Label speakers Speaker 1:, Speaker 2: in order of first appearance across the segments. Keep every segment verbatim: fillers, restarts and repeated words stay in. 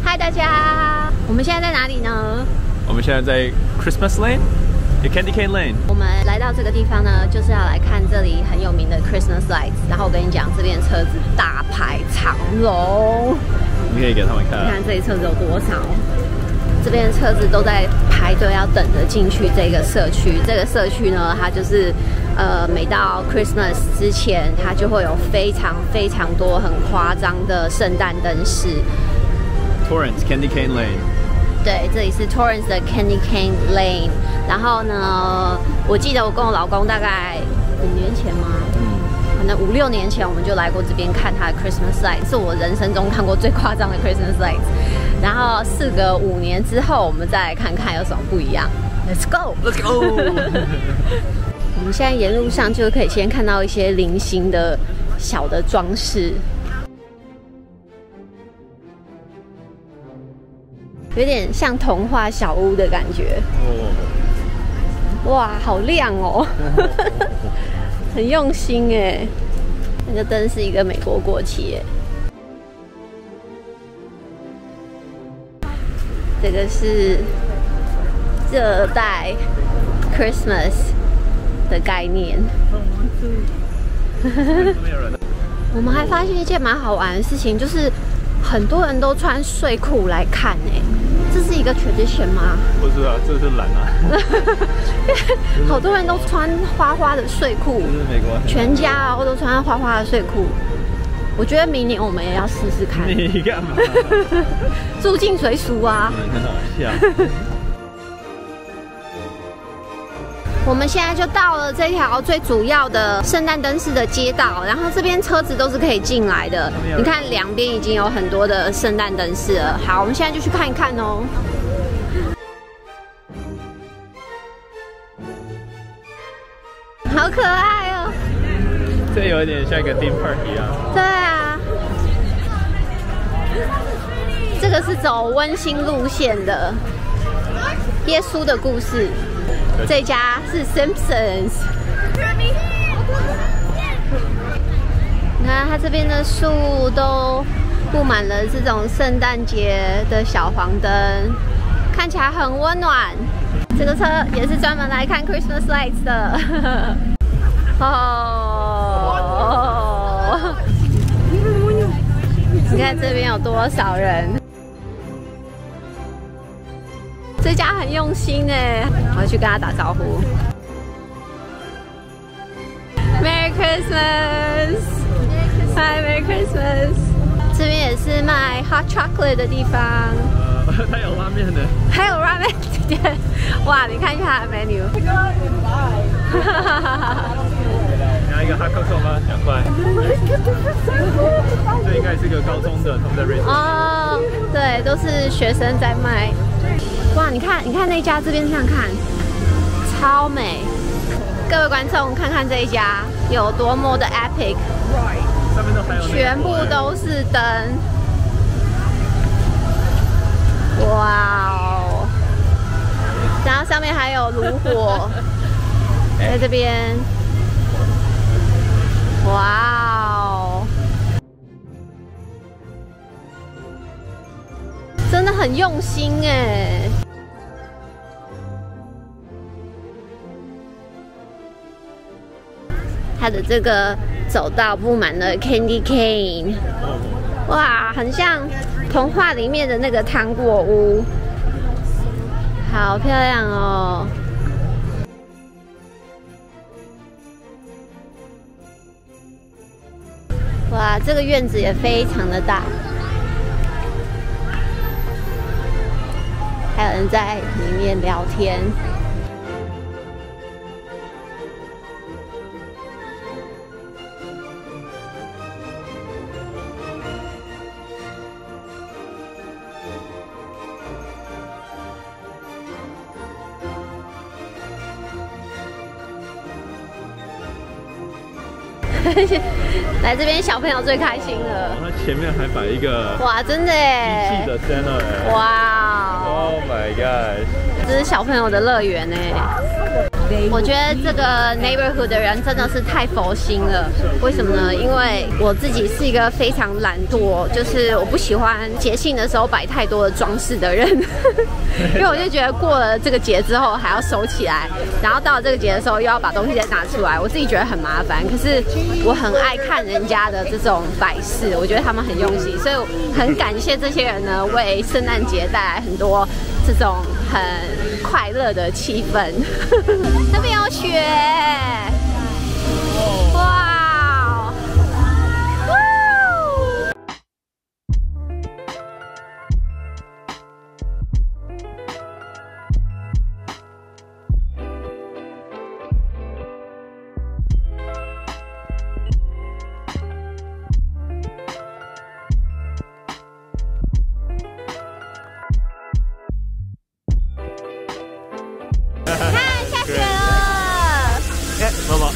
Speaker 1: 嗨，大家，我们现在在哪里呢？
Speaker 2: 我们现在在 Christmas Lane。Candy Cane Lane，
Speaker 1: 我们来到这个地方呢，就是要来看这里很有名的 Christmas lights。然后我跟你讲，这边车子大排长龙，
Speaker 2: 你可以给他们看。
Speaker 1: 你看这里车子有多少？这边的车子都在排队，要等着进去这个社区。这个社区呢，它就是呃，每到 Christmas 之前，它就会有非常非常多很夸张的圣诞灯饰。
Speaker 2: Torrance Candy Cane Lane。
Speaker 1: 对，这里是 Torrance 的 Candy Cane Lane。然后呢，我记得我跟我老公大概五年前吗？嗯，可能五六年前我们就来过这边看它的 Christmas lights， 是我人生中看过最夸张的 Christmas lights。然后事隔五年之后，我们再来看看有什么不一样。Let's go, let's go 。我们现在沿路上就可以先看到一些零星的小的装饰。有点像童话小屋的感觉。哦，哇，好亮哦，很用心哎。那个灯是一个美国国旗耶。这个是热带 Christmas 的概念。我们还发现一件蛮好玩的事情，就是很多人都穿睡裤来看哎。这是一个 tradition 吗？
Speaker 2: 不是啊，这是蓝啊。
Speaker 1: 好多人都穿花花的睡裤，
Speaker 2: 这是美国
Speaker 1: 全家啊都穿花花的睡裤。我觉得明年我们也要试试看。
Speaker 2: 你干嘛？
Speaker 1: 入境随俗啊。
Speaker 2: 很好笑。
Speaker 1: 我们现在就到了这条最主要的圣诞灯饰的街道，然后这边车子都是可以进来的。你看两边已经有很多的圣诞灯饰了。好，我们现在就去看一看哦。好可爱哦！
Speaker 2: 这有一点像一个 theme park 一样。
Speaker 1: 对啊，这个是走温馨路线的，耶稣的故事。这家是 Simpsons。你看它这边的树都布满了这种圣诞节的小黄灯，看起来很温暖。这个车也是专门来看 Christmas lights 的。哦，你看这边有多少人？这家很用心哎，我要去跟他打招呼。Merry Christmas， Hi Merry Christmas。这边也是卖 hot chocolate 的地方。
Speaker 2: 呃，它有拉面的。
Speaker 1: 还有拉面店，哇！你看一下它的 menu。
Speaker 2: 你要一个 hot cocoa 吗？两块。这应该是个高中的，他们在瑞士。
Speaker 1: 哦，对，都是学生在卖。哇，你看，你看那家这边这样看，超美。各位观众，看看这一家有多么的 epic，
Speaker 2: 上面都还有
Speaker 1: 全部都是灯。哇哦！然后上面还有炉火，在这边。哇哦！真的很用心哎。它的这个走道布满了 candy cane， 哇，很像童话里面的那个糖果屋，好漂亮哦！哇，这个院子也非常的大，还有人在里面聊天。来这边小朋友最开心了。
Speaker 2: 它前面还摆一个
Speaker 1: 哇，真的哎，
Speaker 2: 机器的 Santa 哎，
Speaker 1: 哇
Speaker 2: ，Oh my god，
Speaker 1: 这是小朋友的乐园哎。 我觉得这个 neighborhood 的人真的是太佛心了。为什么呢？因为我自己是一个非常懒惰，就是我不喜欢节庆的时候摆太多的装饰的人，因为我就觉得过了这个节之后还要收起来，然后到了这个节的时候又要把东西再拿出来，我自己觉得很麻烦。可是我很爱看人家的这种摆饰，我觉得他们很用心，所以很感谢这些人呢，为圣诞节带来很多这种很快乐的气氛。那边有雪，哇！
Speaker 2: 妈妈。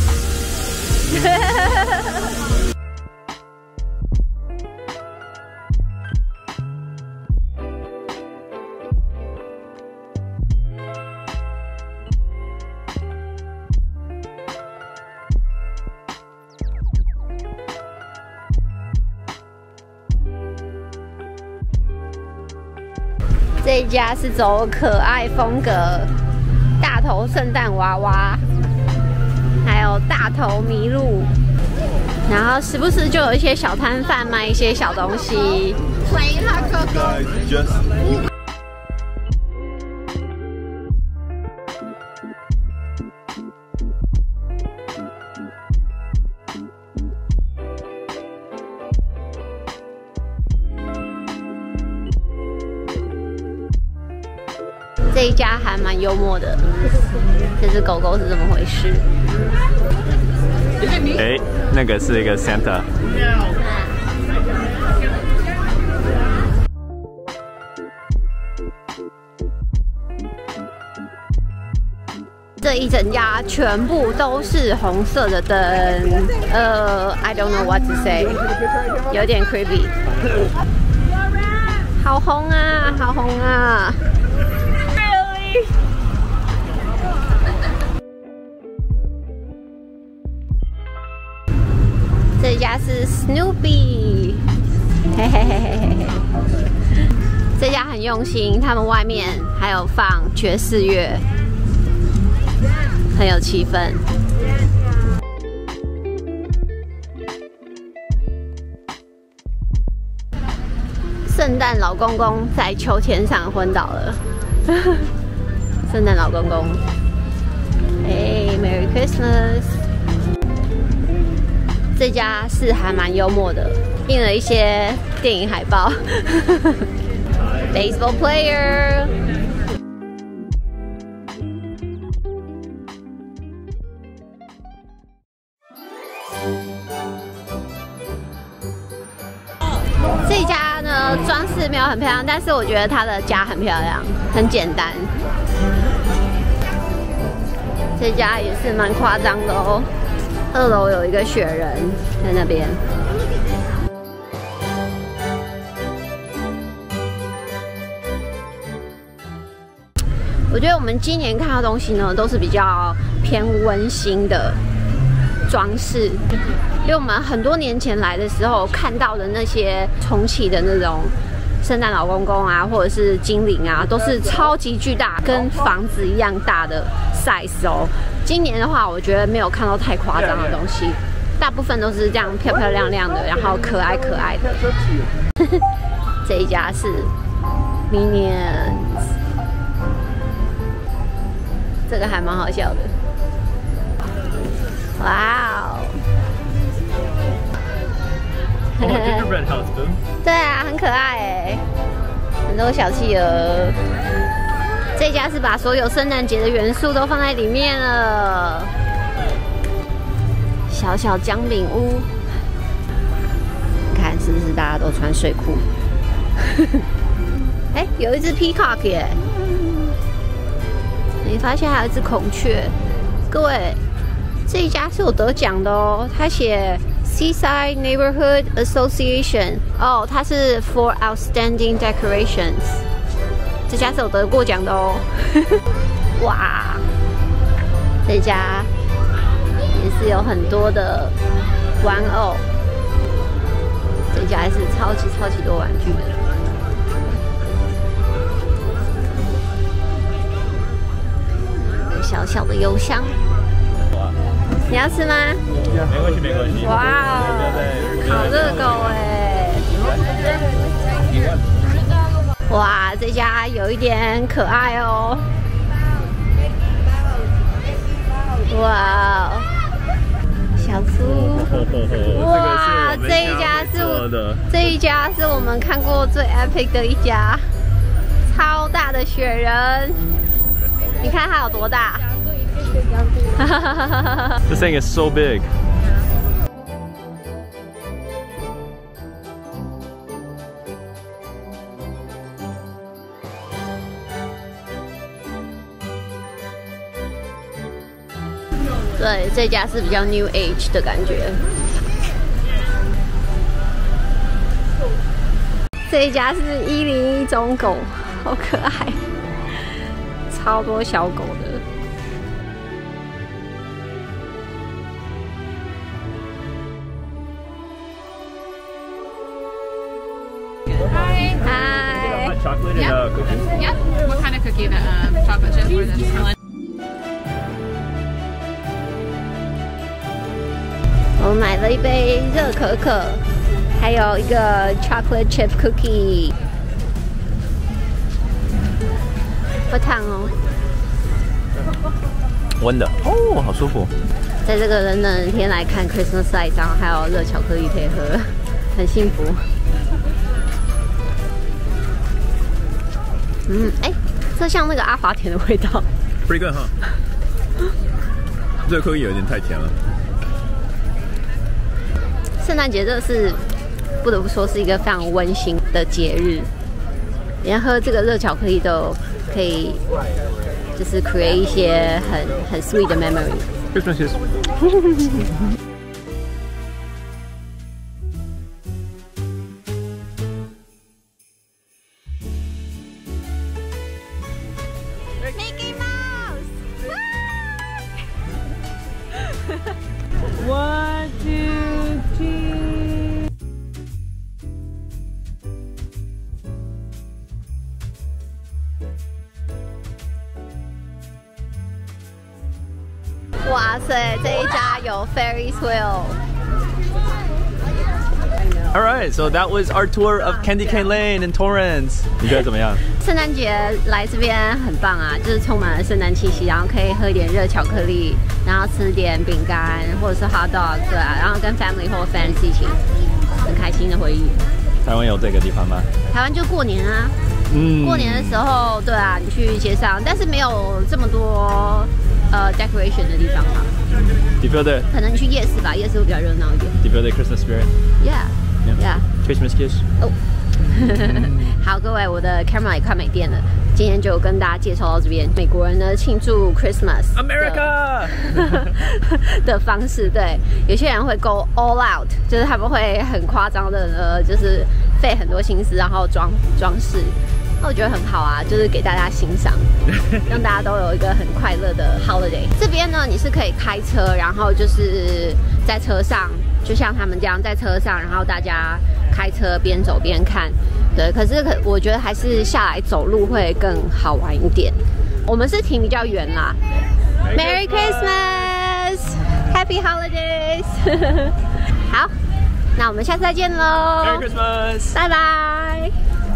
Speaker 1: 这一家是走可爱风格，大头圣诞娃娃。还有大头麋鹿，然后时不时就有一些小摊贩卖一些小东西。这一家还蛮幽默的，这只狗狗是怎么回事？
Speaker 2: 哎，那个是一个 Santa。
Speaker 1: 这一整家全部都是红色的灯，呃 ，I don't know what to say， 有点 creepy。好红啊，好红啊！ 这家是 Snoopy， 嘿嘿嘿嘿嘿嘿。这家很用心，他们外面还有放爵士乐，很有气氛。圣诞老公公在秋千上昏倒了。圣诞老公公，哎 ，Merry Christmas！ 这家是还蛮幽默的，印了一些电影海报。Baseball player。这一家呢，装饰没有很漂亮，但是我觉得它的家很漂亮，很简单。这家也是蛮夸张的哦。 二楼有一个雪人在那边，我觉得我们今年看到东西呢，都是比较偏温馨的装饰，因为我们很多年前来的时候看到的那些重启的那种圣诞老公公啊，或者是精灵啊，都是超级巨大，跟房子一样大的 size 哦。 今年的话，我觉得没有看到太夸张的东西，大部分都是这样漂漂亮亮的，然后可爱可爱的。这一家是 Minions， 这个还蛮好笑的。哇哦！对啊，很可爱哎，很多小企鹅。 这家是把所有圣诞节的元素都放在里面了。小小姜饼屋，你看是不是大家都穿睡裤？哎，有一只 peacock 耶！你发现还有一只孔雀。各位，这一家是有得奖的哦，他写 Seaside Neighborhood Association， 哦，它是 for outstanding decorations。 这家是有得过奖的哦，哇！ 这家也是有很多的玩偶，这家也是超级超级多玩具的。有小小的邮箱，你要吃吗？
Speaker 2: 没关系，没关系。
Speaker 1: 哇哦，烤热狗哎！哇，这家有一点可爱哦。哇，小猪！哇，这一家是我这一家是我们看过最 epic 的一家，超大的雪人，你看它有多大？
Speaker 2: This thing is so big.
Speaker 1: 对，这家是比较 New Age 的感觉。这一家是一零一种狗，好可爱，超多小狗的。
Speaker 3: Hi.
Speaker 1: Hi.
Speaker 2: Hot chocolate and a cookie.
Speaker 3: Yep. What kind of cookie? The um, chocolate chip or the vanilla?
Speaker 1: 我买了一杯热可可，还有一个 chocolate chip cookie。好烫哦！
Speaker 2: 温的哦，好舒服。
Speaker 1: 在这个冷冷的天来看 Christmas lights， 然后还有热巧克力可以喝，很幸福。 嗯，哎，这像那个阿华田的味道。
Speaker 2: Pretty good, huh? 这个 cookie 有点太甜了。
Speaker 1: 圣诞节这是不得不说是一个非常温馨的节日，连喝这个热巧克力都可以，就是 create 一些很很 sweet 的 memory。
Speaker 2: Christmas is.
Speaker 1: Mickey Mouse!
Speaker 4: One, two, three.
Speaker 1: 哇塞，这一家有 Ferris wheel。
Speaker 2: All right, so that was our tour of Candy Cane Lane in Torrance. 你觉得怎么样？
Speaker 1: 圣诞节来这边很棒啊，就是充满了圣诞气息，然后可以喝一点热巧克力，然后吃点饼干或者是 hot dog， 对啊，然后跟 family 或 friends 一起，很开心的回忆。
Speaker 2: 台湾有这个地方吗？
Speaker 1: 台湾就过年啊，
Speaker 2: 嗯，
Speaker 1: 过年的时候，对啊，你去街上，但是没有这么多呃 decoration 的地方嘛。
Speaker 2: Do you feel the
Speaker 1: 可能你去夜市吧，夜市会比较热闹一点。
Speaker 2: Do you feel the Christmas spirit?
Speaker 1: Yeah, yeah.
Speaker 2: Christmas kiss.
Speaker 1: 哦，好，各位，我的 camera 也快没电了，今天就跟大家介绍到这边。美国人呢庆祝 Christmas
Speaker 2: America
Speaker 1: 的方式，对，有些人会 go all out， 就是他们会很夸张的呃，就是费很多心思，然后装装饰。那我觉得很好啊，就是给大家欣赏，让大家都有一个很快乐的 holiday。这边呢，你是可以开车，然后就是在车上，就像他们这样在车上，然后大家开车边走边看。对，可是可我觉得还是下来走路会更好玩一点。我们是停比较远啦。Merry Christmas, Happy Holidays 。好，那我们下次再见喽。
Speaker 2: Merry Christmas.
Speaker 1: 拜拜。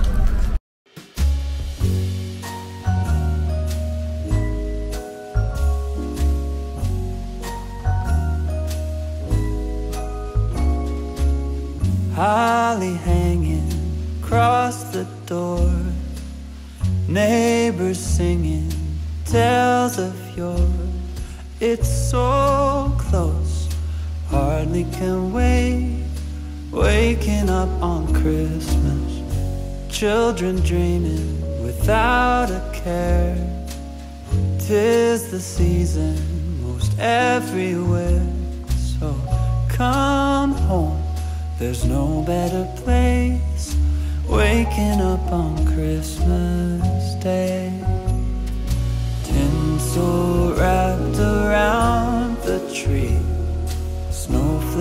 Speaker 5: Holly hanging across the door, neighbors singing tales of yore. It's so close, hardly can wait. Waking up on Christmas, children dreaming without a care. 'Tis the season most everywhere, so come home. There's no better place, waking up on Christmas Day. Tinsel wrapped around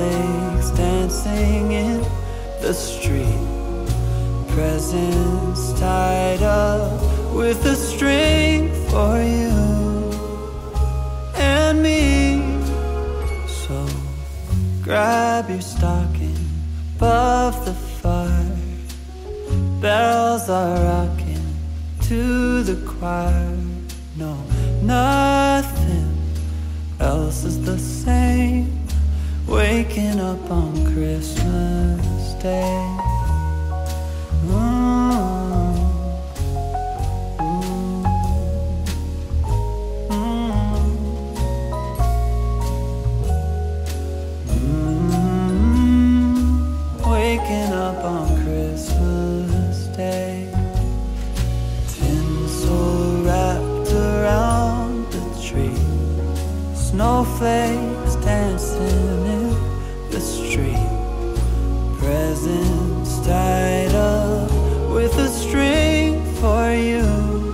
Speaker 5: snowflakes dancing in the street, presents tied up with a string for you and me. So grab your stocking above the fire, bells are rocking to the choir. No, nothing else is the same, waking up on Christmas Day. Mm. Waking up on Christmas Day, tinsel wrapped around the tree, snowflakes dancing in the street, presents tied up with a string for you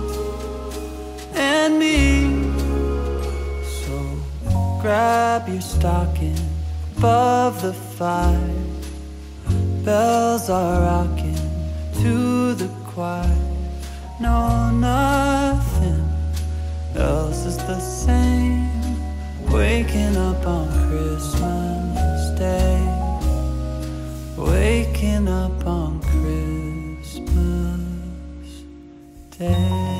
Speaker 5: and me. So grab your stocking above the fire, bells are rocking to the choir. No, nothing else is the same, waking up on Christmas Day, waking up on Christmas Day.